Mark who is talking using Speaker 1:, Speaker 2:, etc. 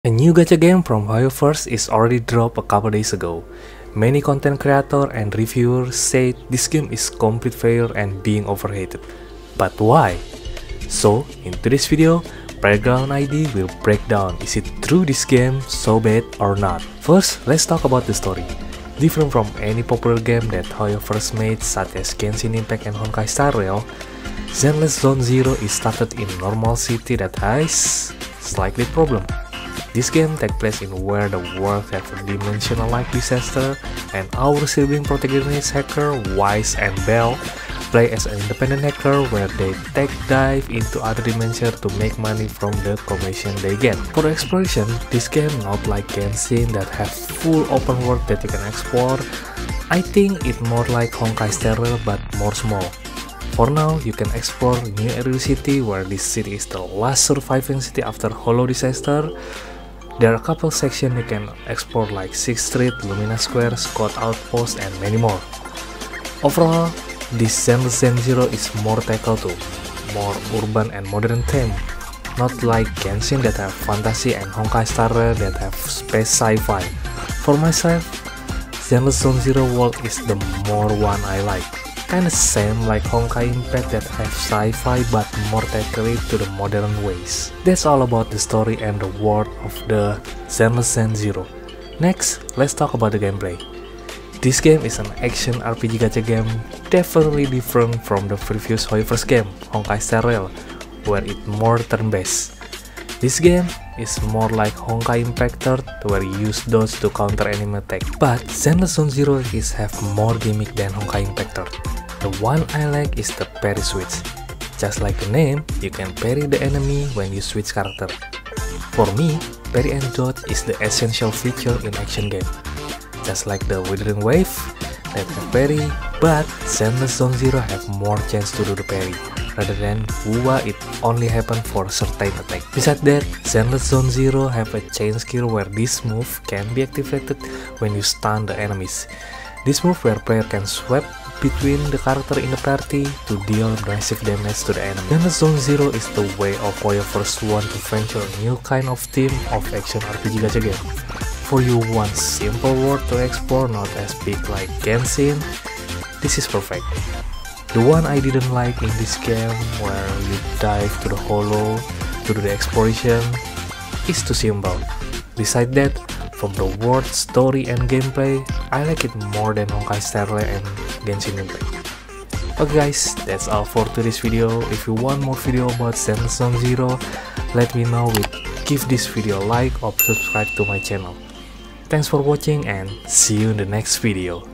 Speaker 1: A new gacha game from HoYoverse is already dropped a couple days ago. Many content creators and reviewers say this game is complete failure and being overrated. But why? So, in today's video, Playground ID will break down is it true this game so bad or not. First, let's talk about the story. Different from any popular game that HoYoverse made such as Genshin Impact and Honkai Star Rail, Zenless Zone Zero is started in a normal city that has slightly problem. This game takes place in where the world has a dimensional-like disaster, and our sibling protagonist hacker Wise and Belle play as an independent hacker where they take dive into other dimensions to make money from the commission they get. For exploration, this game not like Genshin that have full open world that you can explore. I think it more like Honkai Star Rail but more small. For now, you can explore New Eru City where this city is the last surviving city after Hollow disaster. There are a couple sections you can explore like 6th Street, Lumina Square, Scott Outpost, and many more. Overall, this Zenless Zone Zero is more tackle to more urban and modern theme, not like Genshin that have fantasy and Honkai Star Rail that have space sci-fi. For myself, Zenless Zone Zero world is the more one I like. Kinda same like Honkai Impact that have sci-fi but more tackle it to the modern ways. That's all about the story and the world of the Zenless Zone Zero. Next, let's talk about the gameplay. This game is an action RPG gacha game definitely different from the previous HoYoverse game, Honkai Star Rail, where it more turn-based. This game is more like Honkai Impact 3, where you use dodge to counter enemy attack. But Zenless Zone Zero is have more gimmick than Honkai Impact 3. The one I like is the parry switch. Just like the name, you can parry the enemy when you switch character. For me, parry and dodge is the essential feature in action game. Just like the Withering Wave that have parry, but Zenless Zone Zero have more chance to do the parry, rather than Wuwa it only happen for certain attack. Besides that, Zenless Zone Zero have a chain skill where this move can be activated when you stun the enemies. This move where player can swap between the character in the party to deal massive damage to the enemy. Zenless Zone Zero is the way of HoYoverse want to venture a new kind of theme of action RPG gacha game. For you want simple world to explore, not as big like Genshin, this is perfect. The one I didn't like in this game where you dive to the hollow to do the exploration is too simple. Besides that, from the world, story, and gameplay, I like it more than Honkai Star Rail and Genshin Impact. Okay guys, that's all for today's video. If you want more video about Zenless Zone Zero, let me know with give this video a like or subscribe to my channel. Thanks for watching and see you in the next video.